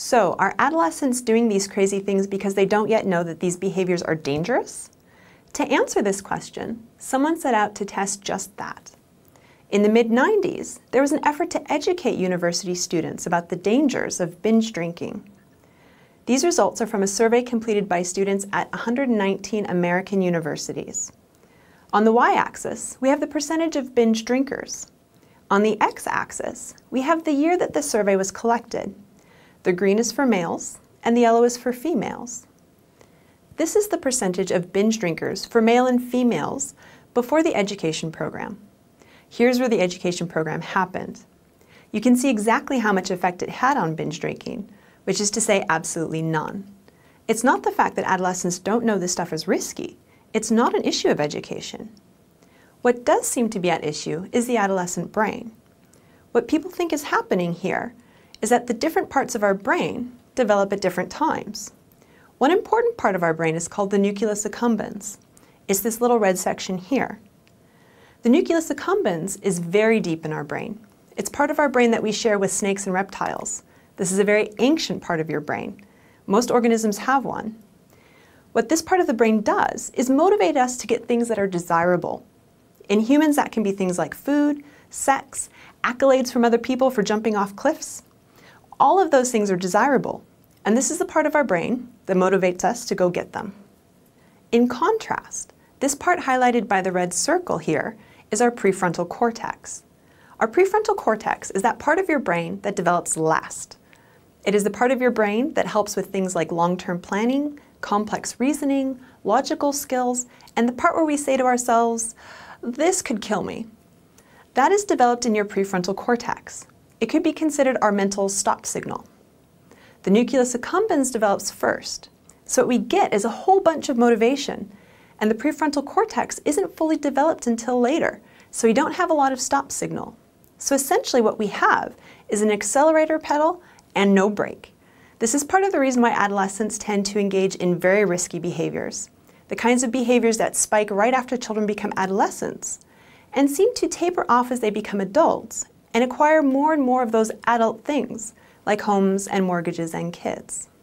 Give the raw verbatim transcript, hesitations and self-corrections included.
So, are adolescents doing these crazy things because they don't yet know that these behaviors are dangerous? To answer this question, someone set out to test just that. In the mid nineties, there was an effort to educate university students about the dangers of binge drinking. These results are from a survey completed by students at one hundred nineteen American universities. On the y-axis, we have the percentage of binge drinkers. On the x-axis, we have the year that the survey was collected. The green is for males, and the yellow is for females. This is the percentage of binge drinkers for male and females before the education program. Here's where the education program happened. You can see exactly how much effect it had on binge drinking, which is to say absolutely none. It's not the fact that adolescents don't know this stuff is risky. It's not an issue of education. What does seem to be at issue is the adolescent brain. What people think is happening here is that the different parts of our brain develop at different times. One important part of our brain is called the nucleus accumbens. It's this little red section here. The nucleus accumbens is very deep in our brain. It's part of our brain that we share with snakes and reptiles. This is a very ancient part of your brain. Most organisms have one. What this part of the brain does is motivate us to get things that are desirable. In humans, that can be things like food, sex, accolades from other people for jumping off cliffs. All of those things are desirable, and this is the part of our brain that motivates us to go get them. In contrast, this part highlighted by the red circle here is our prefrontal cortex. Our prefrontal cortex is that part of your brain that develops last. It is the part of your brain that helps with things like long-term planning, complex reasoning, logical skills, and the part where we say to ourselves, "This could kill me." That is developed in your prefrontal cortex. It could be considered our mental stop signal. The nucleus accumbens develops first, so what we get is a whole bunch of motivation, and the prefrontal cortex isn't fully developed until later, so we don't have a lot of stop signal. So essentially what we have is an accelerator pedal and no brake. This is part of the reason why adolescents tend to engage in very risky behaviors, the kinds of behaviors that spike right after children become adolescents, and seem to taper off as they become adults and acquire more and more of those adult things, like homes and mortgages and kids.